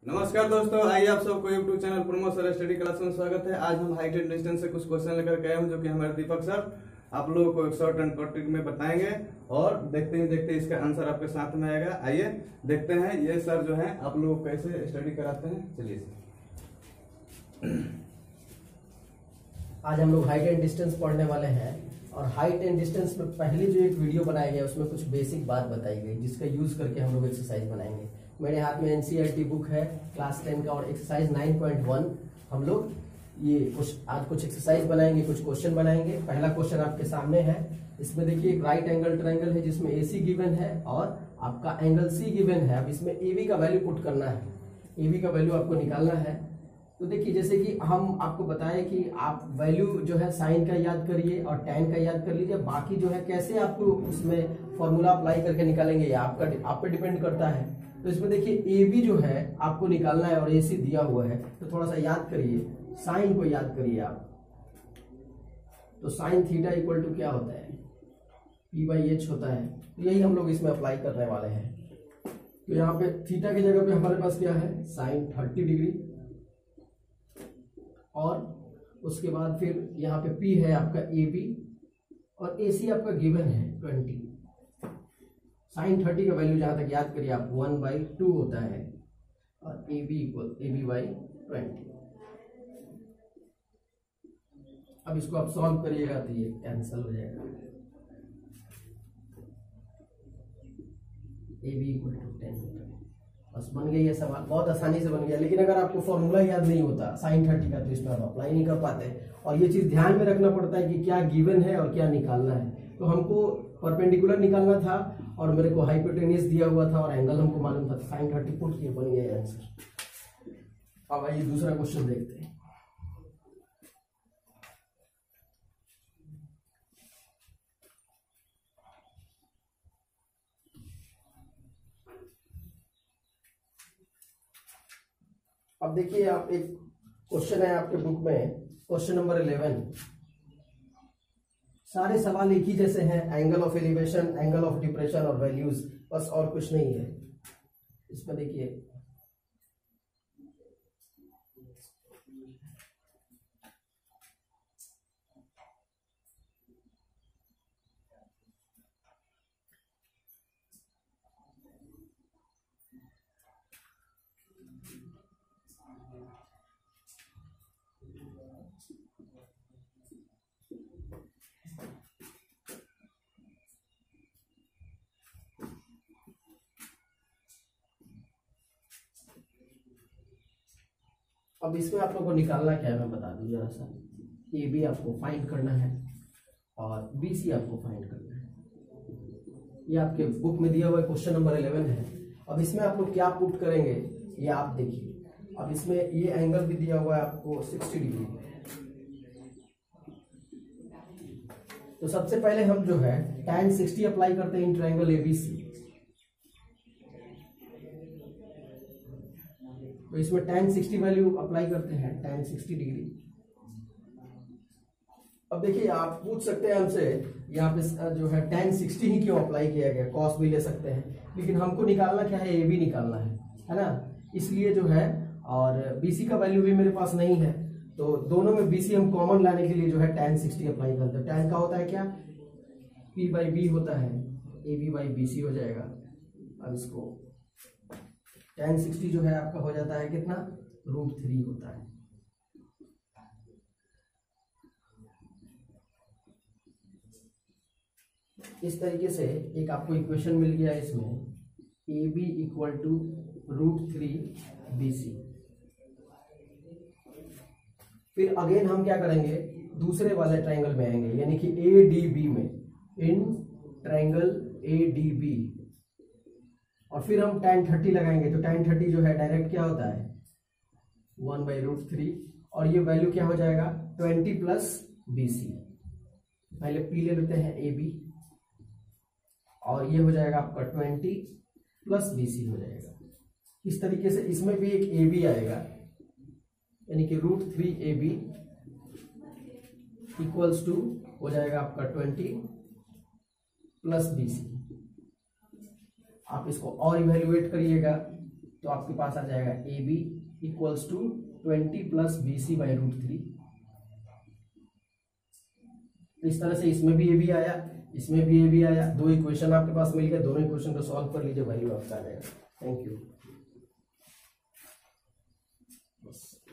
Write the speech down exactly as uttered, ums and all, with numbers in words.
नमस्कार दोस्तों, आइए आप सबको YouTube channel Pramod sir study class में स्वागत है। आज हम हाइट एंड डिस्टेंस से कुछ क्वेश्चन लेकर गए हैं जो कि हमारे दीपक सर आप लोगों को एक शॉर्ट एंड टॉपिक में बताएंगे और देखते ही देखते इसका आंसर आपके साथ में आएगा। आइए देखते हैं ये सर जो है आप लोगों को कैसे स्टडी कराते हैं। चलिए सर, आज हम लोग हाइट एंड डिस्टेंस पढ़ने वाले हैं और हाइट एंड डिस्टेंस में पहले जो एक वीडियो बनाया गया उसमें कुछ बेसिक बात बताई गई जिसका यूज करके हम लोग एक्सरसाइज बनाएंगे। मेरे हाथ में एनसीईआरटी बुक है क्लास टेन का और एक्सरसाइज नाइन पॉइंट वन हम लोग ये कुछ आज कुछ एक्सरसाइज बनाएंगे, कुछ क्वेश्चन बनाएंगे। पहला क्वेश्चन आपके सामने है। इसमें देखिए एक राइट एंगल ट्रायंगल है जिसमें एसी गिवन है और आपका एंगल सी गिवन है। अब इसमें एबी का वैल्यू पुट करना है, एबी का वैल्यू आपको निकालना है। तो देखिए जैसे कि हम आपको बताएं कि आप वैल्यू जो है साइन का याद करिए और टैन का याद कर लीजिए। बाकी जो है कैसे आपको उसमें फॉर्मूला अप्लाई करके निकालेंगे ये आपका आप पे डिपेंड करता है। तो इसमें देखिए ए बी जो है आपको निकालना है और ए सी दिया हुआ है, तो थोड़ा सा याद करिए, साइन को याद करिए आप। तो साइन थीटा इक्वल टू क्या होता है, पी बाई एच होता है। तो यही हम लोग इसमें अप्लाई करने वाले हैं। तो यहाँ पे थीटा की जगह पे हमारे पास क्या है, साइन थर्टी डिग्री और उसके बाद फिर यहाँ पे P है आपका ए बी और ए सी आपका गिवन है ट्वेंटी। साइन थर्टी का वैल्यू जहां तक याद करिए आप वन बाई टू होता है और A B equal A B by twenty. अब इसको आप सॉल्व करिएगा तो ये कैंसिल हो जाएगा। A B equal to ten, बस बन गई है सवाल, बहुत आसानी से बन गया। लेकिन अगर आपको फॉर्मूला याद नहीं होता साइन थर्टी का तो इसमें आप अप्लाई नहीं कर पाते। और ये चीज ध्यान में रखना पड़ता है कि क्या गिवन है और क्या निकालना है। तो हमको परपेंडिकुलर निकालना था और मेरे को हाइपोटेन्यूस दिया हुआ था और एंगल हमको मालूम था, साइन थर्टी पुट किए, बन गया आंसर। अब आइए दूसरा क्वेश्चन देखते हैं। अब देखिए आप एक क्वेश्चन है आपके बुक में, क्वेश्चन नंबर इलेवन। सारे सवाल एक ही जैसे हैं, angle of elevation, angle of depression और वैल्यूज, बस और कुछ नहीं है। इसमें देखिए अब इसमें आप लोगों को निकालना क्या है मैं बता दूं जरा सा। ए बी आपको फाइंड करना है और बी सी आपको फाइंड करना है। ये आपके बुक में दिया हुआ क्वेश्चन नंबर इलेवन है। अब इसमें आप लोग क्या पुट करेंगे ये आप देखिए। अब इसमें ये एंगल भी दिया हुआ है आपको सिक्सटी डिग्री। तो सबसे पहले हम जो है tan सिक्सटी अप्लाई करते हैं इन ट्रायंगल ए बी सी। तो इसमें tan सिक्सटी वैल्यू अप्लाई करते हैं, tan सिक्सटी डिग्री। अब देखिए आप पूछ सकते हैं हमसे यहाँ पे जो है tan सिक्सटी ही क्यों अप्लाई किया गया, cos भी ले सकते हैं, लेकिन हमको निकालना क्या है, ए बी निकालना है, है ना। इसलिए जो है और बीसी का वैल्यू भी मेरे पास नहीं है, तो दोनों में बीसी हम कॉमन लाने के लिए जो है tan सिक्सटी अप्लाई करते हैं। tan का होता है क्या, p बाई बी होता है, A B by B C हो जाएगा। अब इसको tan सिक्सटी जो है आपका हो जाता है कितना, रूट थ्री होता है। इस तरीके से एक आपको इक्वेशन मिल गया इसमें, A B equal to root three B C. फिर अगेन हम क्या करेंगे, दूसरे वाले ट्रायंगल में आएंगे, यानी कि ए डी बी में, in triangle A D B, और फिर हम tan थर्टी लगाएंगे। तो tan थर्टी जो है डायरेक्ट क्या होता है, वन बाई रूट थ्री, और ये वैल्यू क्या हो जाएगा, ट्वेंटी प्लस बी सी। पहले P ले लेते हैं ए बी और ये हो जाएगा आपका ट्वेंटी प्लस बी सी हो जाएगा। इस तरीके से इसमें भी एक ए बी आएगा, यानी कि root three A B equals to हो जाएगा आपका ट्वेंटी प्लस बी सी। आप इसको और इवेल्युएट करिएगा, तो आपके पास आ जाएगा A B equals to twenty plus B C by root three. इस तरह से इसमें भी ए बी आया, इसमें भी ए बी आया, दो इक्वेशन आपके पास मिल गया, दोनों इक्वेशन को सॉल्व कर लीजिए, वैल्यू आपका आ जाएगा। Thank you. बस।